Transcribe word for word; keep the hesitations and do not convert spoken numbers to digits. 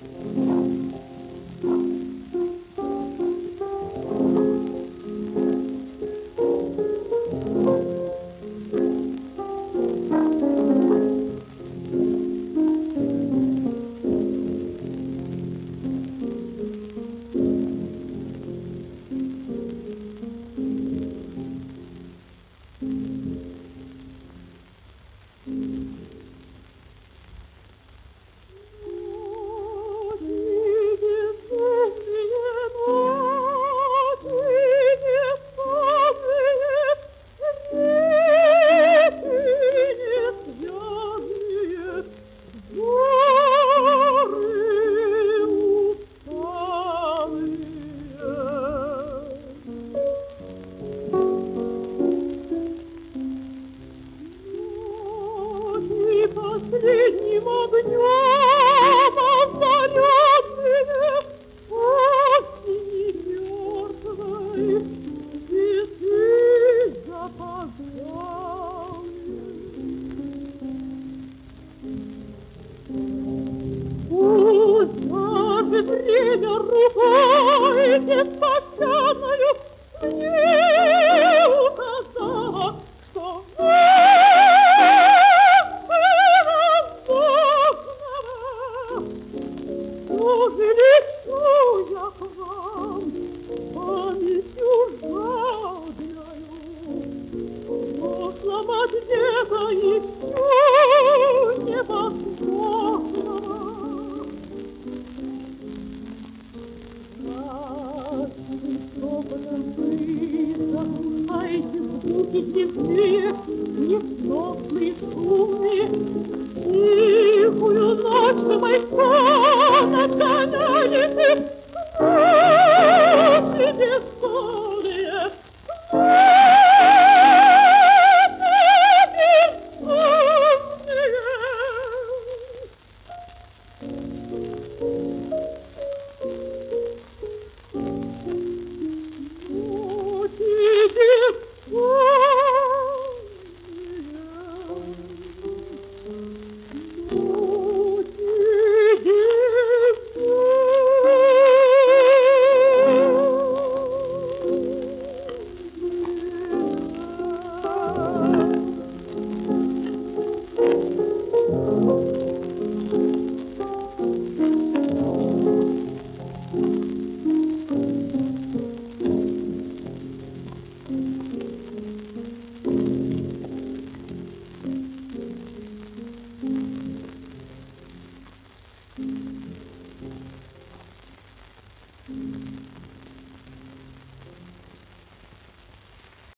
Последним огнем озаренные осени мертвой, цветы запоздалые. Узнать время рукой беспощадною мне указала, что лечу я к вам памятью жадною, но сломать века ищу невозможного. Нашим соколом вы заглушаете звуки земные, несносные шумные, тихую ночь вы мой сон отгоняете, ночи бесполые, ночи бессонные. Thank you.